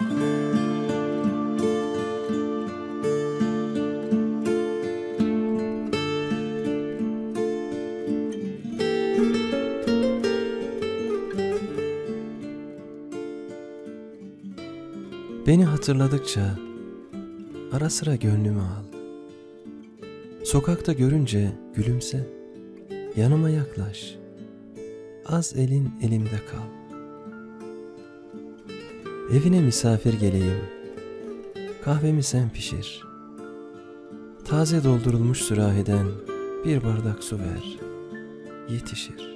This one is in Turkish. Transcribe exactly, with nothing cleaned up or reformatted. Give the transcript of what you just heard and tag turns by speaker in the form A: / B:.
A: Beni hatırladıkça ara sıra gönlümü al. Sokakta görünce gülümse, yanıma yaklaş. Az elin elimde kal. Evine misafir geleyim, kahvemi sen pişir. Taze doldurulmuş sürahiden bir bardak su ver, yetişir.